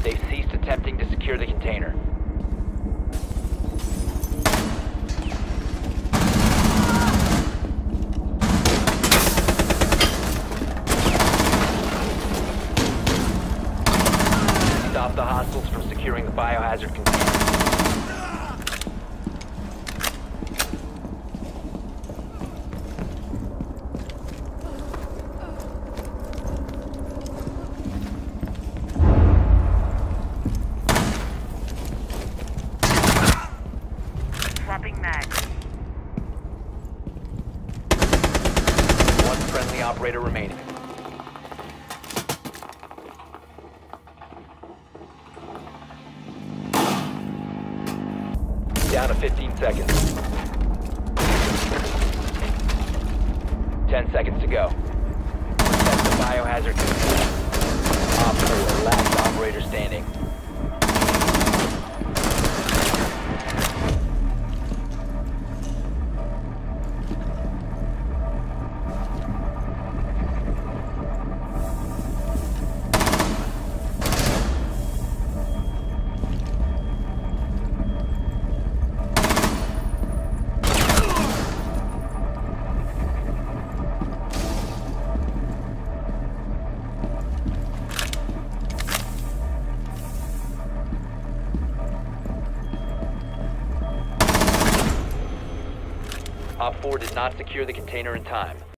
They've ceased attempting to secure the container. Stop the hostiles from securing the biohazard container. Swapping mag. One friendly operator remaining. Down to 15 seconds. 10 seconds to go. Protect the biohazard container. Op 4, last operator standing. Op 4 did not secure the container in time.